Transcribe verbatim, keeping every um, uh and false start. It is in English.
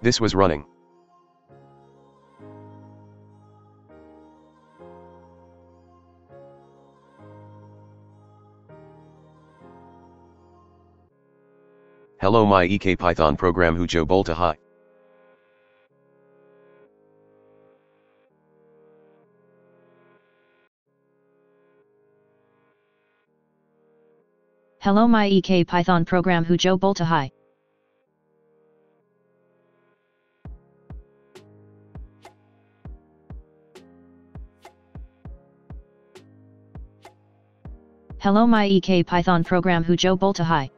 This was running. Hello my E K Python program Hujo Bolta Hi. Hello my E K Python program Hujo Bolta Hi. Hello my E K Python program Hujo Bolta Hi.